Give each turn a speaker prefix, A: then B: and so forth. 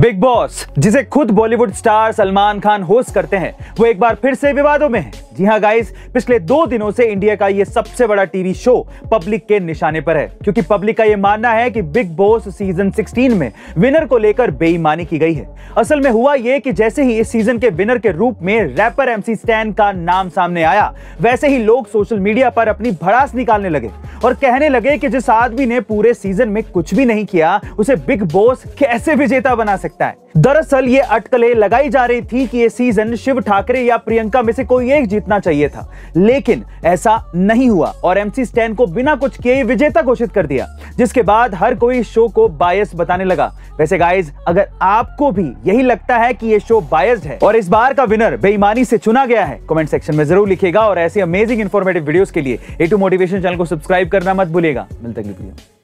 A: Big Boss, जिसे खुद Bollywood star Salman Khan host करते हैं, वो एक बार फिर से विवादों में है। जी हां गाइस, पिछले 2 दिनों से इंडिया का ये सबसे बड़ा टीवी शो पब्लिक के निशाने पर है, क्योंकि पब्लिक का ये मानना है कि बिग बॉस सीजन 16 में विनर को लेकर बेईमानी की गई है। असल में हुआ ये कि जैसे ही इस सीजन के विनर के रूप में रैपर MC स्टैन का नाम सामने आया, वैसे ही लोग सोशल मीडिया पर अपनी भड़ास निकालने लगे और कहने लगे कि जिस आदमी ने पूरे सीजन में कुछ भी नहीं किया, उसे बिग बॉस कैसे विजेता बना सकता है। दरअसल ये अटकलें लगाई जा रही थी कि ये सीजन शिव ठाकरे या प्रियंका में से कोई एक जीतना चाहिए था, लेकिन ऐसा नहीं हुआ और MC स्टैन को बिना कुछ किए विजेता घोषित कर दिया, जिसके बाद हर कोई शो को बायस बताने लगा। वैसे गाइज, अगर आपको भी यही लगता है कि ये शो बायस्ड है और इस बार का विनर बेईमानी से चुना गया है, कमेंट सेक्शन में जरूर लिखिएगा और ऐसी अमेजिंग इंफॉर्मेटिव वीडियोस के लिए A2 मोटिवेशन चैनल को सब्सक्राइब करना मत भूलिएगा। मिलते हैं अगली वीडियो में।